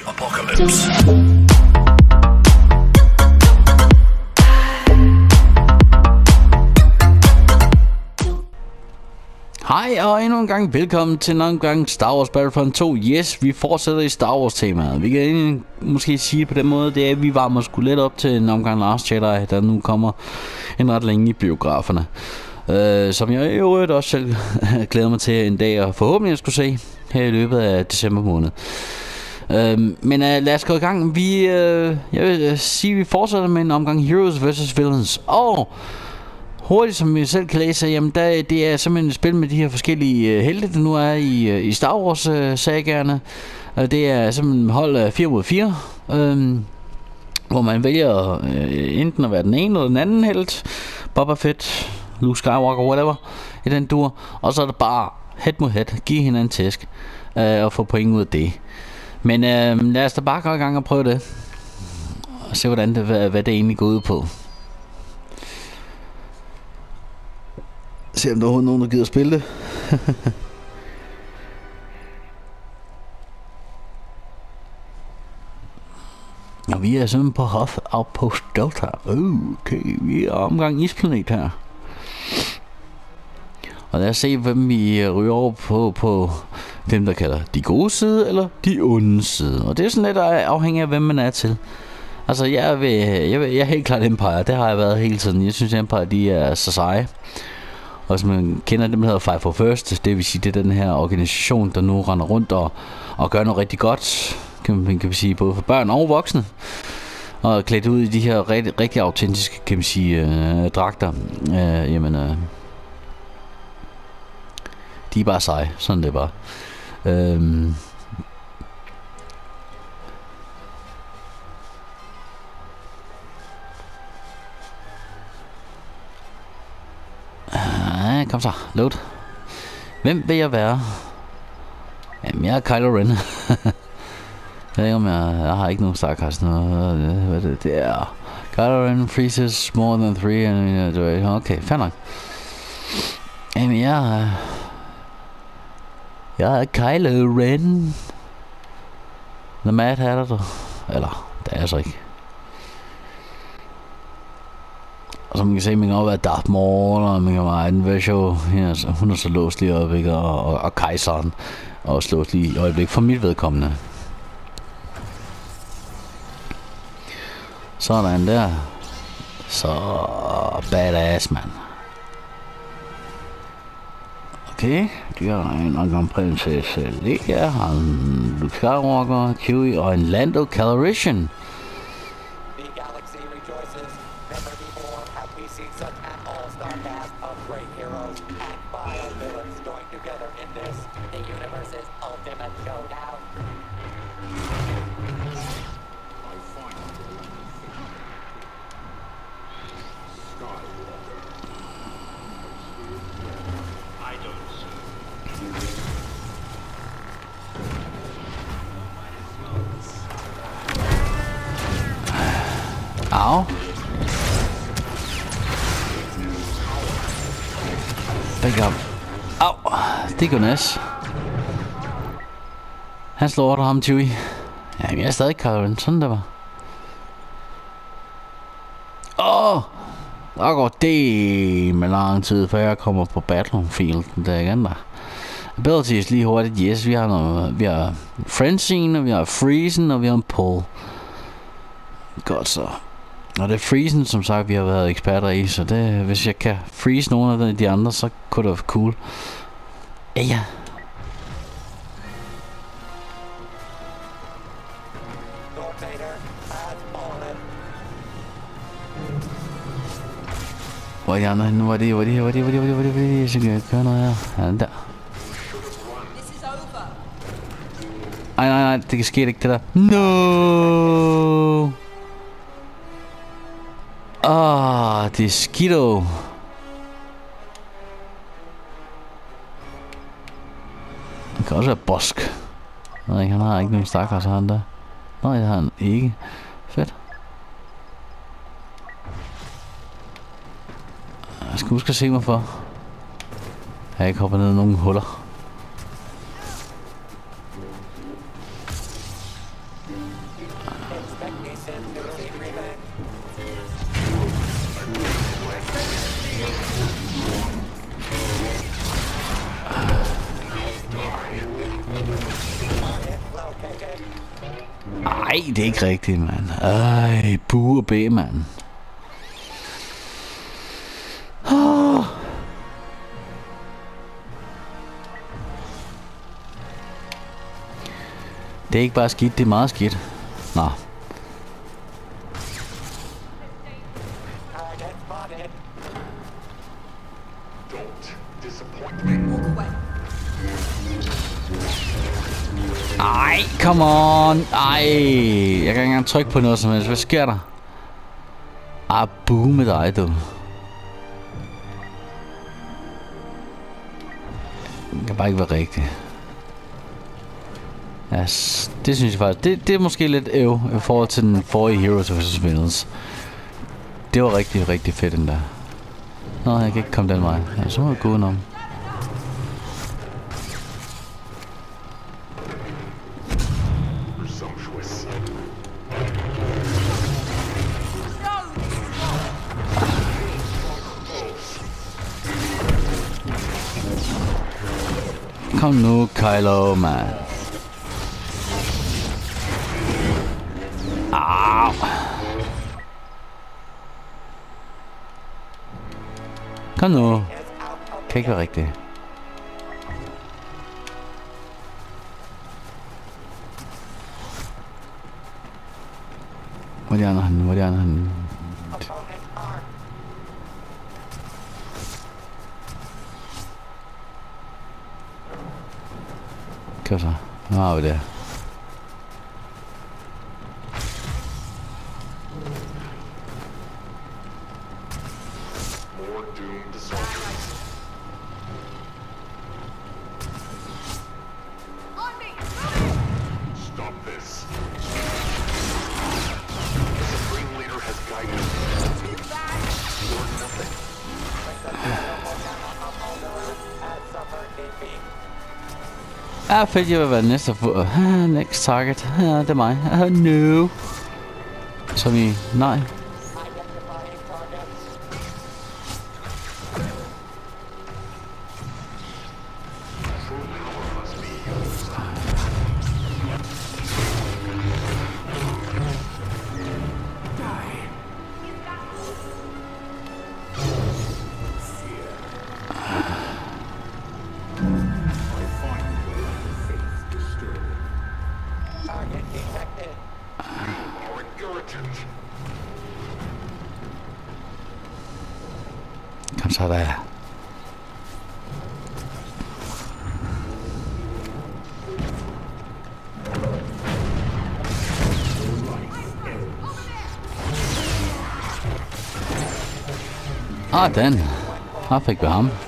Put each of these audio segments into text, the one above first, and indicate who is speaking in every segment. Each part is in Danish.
Speaker 1: Apocalypse.
Speaker 2: Hej og endnu en gang velkommen til en gang Star Wars Battlefront 2. Yes, vi fortsætter i Star Wars temaet. Vi kan måske sige på den måde, det er at vi varmer sgu lidt op til en omgang Last Jedi, der nu kommer en ret længe i biograferne. Som jeg i øvrigt også selv glæder mig til en dag og forhåbentlig at skulle se her i løbet af december måned. Men lad os gå i gang. Jeg vil sige, at vi fortsætter med en omgang Heroes vs. Villains. Og hurtigt, som vi selv kan læse, jamen det er simpelthen et spil med de her forskellige helte, der nu er i Star Wars sagerne. Det er simpelthen hold 4 mod 4, hvor man vælger enten at være den ene eller den anden helt, Boba Fett, Luke Skywalker, whatever, i den dur. Og så er det bare head mod head, give hinanden tæsk og få point ud af det. Men lad os da bare gå i gang og prøve det, og se hvordan hvad det egentlig går ud på. Se om der er nogen, der gider at spille det. Og vi er simpelthen på Hoth Outpost Delta. Okay, vi er omgang isplanet her. Og lad os se, hvem vi ryger over på dem, der kalder de gode side eller de onde side. Og det er sådan lidt afhængigt af, hvem man er til. Altså, jeg er helt klart Empire. Det har jeg været hele tiden. Jeg synes, Empire, de er så seje. Og som man kender dem, der hedder Five for First, det vil sige, det er den her organisation, der nu render rundt og gør noget rigtig godt, kan vi sige, både for børn og voksne. Og klædt ud i de her rigtig autentiske, kan man sige, dragter. De er bare seje, sådan det er bare. Kom så, load. Hvem vil jeg være? Jamen, jeg er Kylo Ren. Jeg ved ikke, om jeg har ikke nogen Starcast nu. Det er Kylo Ren freezes more than 3. Okay, fair nok. Jamen, jeg er Kylo Ren. The Mad Hatter. Eller, det er jeg så ikke. Og som man kan se, man kan også være Darth Maul, og man kan være Iden Versio, hun er så låst lige op, ikke? Og kejseren og slås lige i øjeblik for mit vedkommende. Sådan der. Så badass, mand. Okay, de har en omgang prinsesse Leia, en Luke Skywalker, Chewie og en Lando Calrissian. Au. Pick up. Au. Det går næs. Han slår over ham, Chewie. Jamen, jeg er stadig Kylo Ren. Sådan der var. Der går det med lang tid, før jeg kommer på Battlefield. Der igen der. Abilities lige hurtigt. Yes, vi har Francine, og vi har Freezen, og vi har en Pull. Godt så. Og det er Freezen, som sagt, vi har været eksperter i, så det, hvis jeg kan freeze nogle af de andre, så kunne det være cool. Ja. Hvor er de andre henne? Hvor er de? Så kan jeg køre noget her. Ja, den der. Nej, det kan ske ikke, det der. No! Det er Skido. Det kan også være Bosk. Nej, han har ikke nogen stakker, så han der. Nej, det har han ikke. Fedt. Jeg skal huske at se mig for. Jeg ikke hopper ned i nogle huller. Ej, det er ikke rigtigt, mand. Ej, bu og bæ, mand. Oh. Det er ikke bare skidt, det er meget skidt. Nå. Ej, come on. Ej, jeg kan ikke engang trykke på noget som helst. Hvad sker der? Ah, buh med dig, du. Det kan bare ikke være rigtigt. Ja, det synes jeg faktisk. Det er måske lidt øv i forhold til den forrige Heroes vs. Villains. Det var rigtig, rigtig fedt den der. Nå, jeg kan ikke komme den vej. Ja, så må jeg gå udenom. Kom nu, Kylo, man. Au. Kom nu. Kan ikke være rigtigt. Hvor er de andre henne? Hvor er de andre henne? Kør så. Nu har vi det. Ja, fedt, jeg vil være næste next target. Ja, det er mig. No. Som i, nej. Kom så der. Ah, den. Her fik vi ham.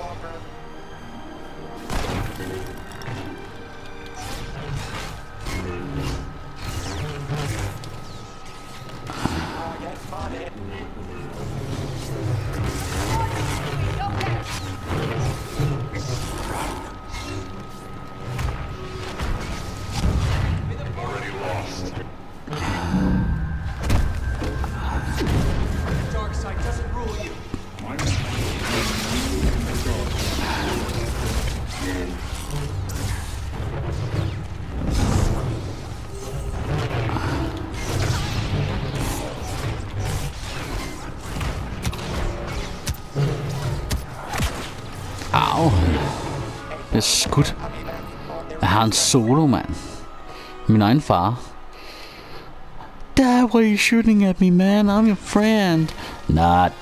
Speaker 2: Au. Jeg er skudt. Jeg har en solo, mand. Min egen far. Dad, why are you shooting at me, man? I'm your friend. Not.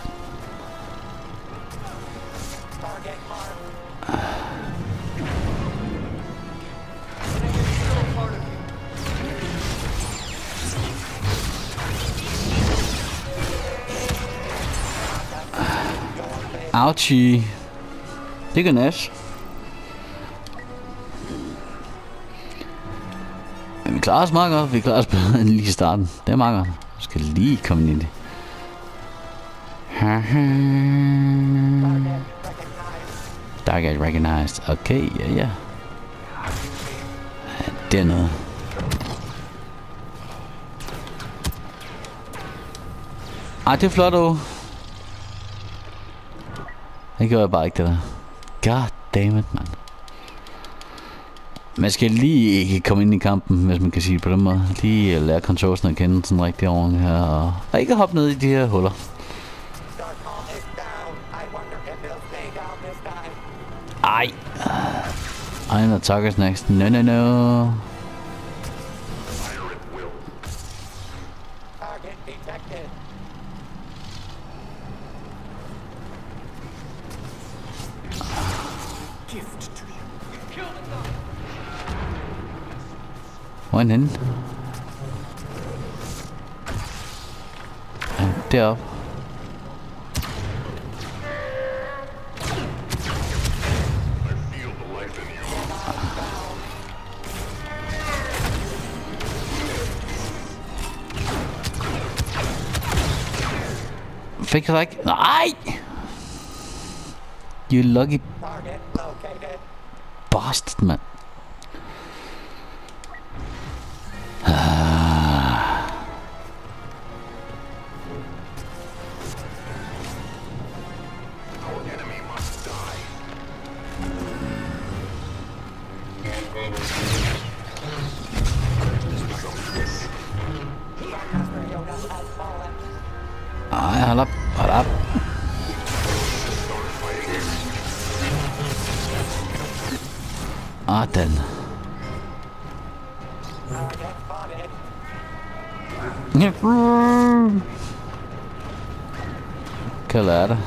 Speaker 2: Ouchie. Det er Nash. Men vi klarer os meget godt. Vi klarer os bedre end lige i starten. Det er meget godt. Vi skal lige komme ind i det. Target recognized. Okay, ja, ja. Det er noget. Ej, det er flot, dog. Det gør jeg bare ikke, det der. God damn it, man. Man skal lige komme ind i kampen, hvis man kan sige det på den måde. Lige lære controlsen at kende sådan rigtig ordentligt her. Og ikke hoppe ned i de her huller. Ej. Ej, der takkes next. No. Hvor er den henne? Deroppe. Fik jeg ikke? Nej! You lucky bastard, man. Ej, hold op. Den. Kan lære det.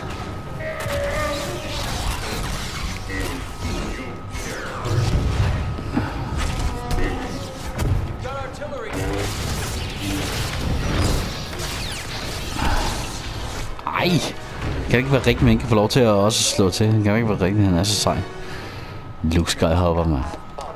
Speaker 2: Ej! Kan det ikke være rigtigt, man ikke kan få lov til at også slå til? Kan det ikke være rigtigt, han er så sej. Luke Skywalker, man.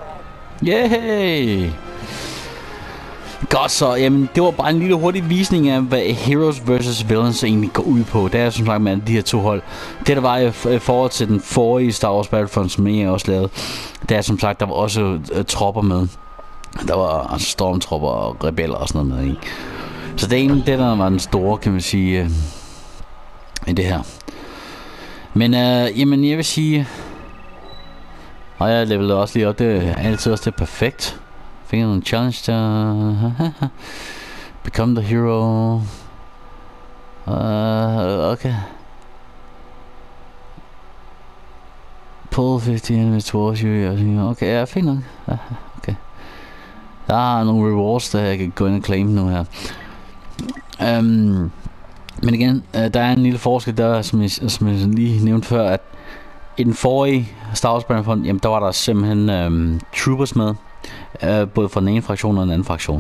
Speaker 2: Yay! Godt så, jamen det var bare en lille hurtig visning af, hvad Heroes vs. Villains egentlig går ud på. Det er som sagt med de her to hold. Det der var i forhold til den forrige Star Wars Battlefront, som jeg også lavede, det er som sagt, der var også tropper med. Der var altså stormtropper og rebeller og sådan noget med, ikke? Så det er egentlig det, der var den store, kan man sige, i det her. Men jamen jeg vil sige... Og jeg levelede også lige op, det er altid også det er perfekt. Fik jeg nogle challenge der. Become the hero. Okay. Pull 50 enemies towards you. Okay, ja, fint nok. Okay. Der er nogle rewards, der jeg kan gå ind og claim nu her. Men igen, der er en lille forskel der, som jeg lige nævnte før, at i den forrige Star Wars Battlefront, jamen der var der simpelthen troopers med, både fra den ene fraktion og den anden fraktion.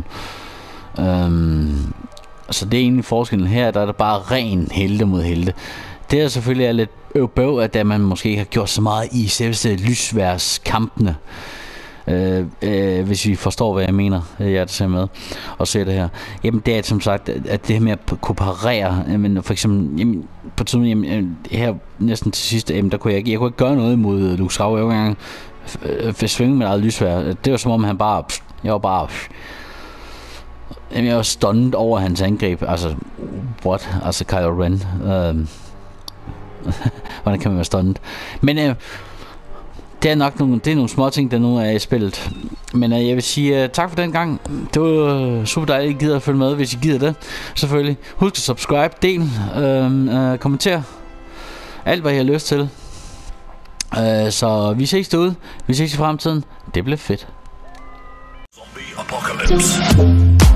Speaker 2: Så det er egentlig forskellen her, der er der bare ren helte mod helte. Det er selvfølgelig er lidt øvbøv, at man måske ikke har gjort så meget i selveste lysværskampene. Hvis vi forstår, hvad jeg mener, jeg der ser med og ser det her. Jamen det er som sagt, at det her med at kunne parere, jamen, for eksempel, jamen, på tiden, jamen, her næsten til sidst, jamen, der kunne jeg ikke gøre noget imod Luke Skywalker. Jeg var engang svinge med eget lysvær. Det var som om han bare, jeg var stunned over hans angreb. Altså, what? Altså Kylo Ren. Hvordan kan man være stunned? Men det er nok nogle små ting, der nu er i spillet. Men jeg vil sige tak for den gang. Det var super dejligt, at I gider at følge med, hvis I gider det. Selvfølgelig. Husk at subscribe, del, kommenter. Alt, hvad I har lyst til. Så vi ses derude. Vi ses i fremtiden. Det bliver fedt. Zombie Apocalypse.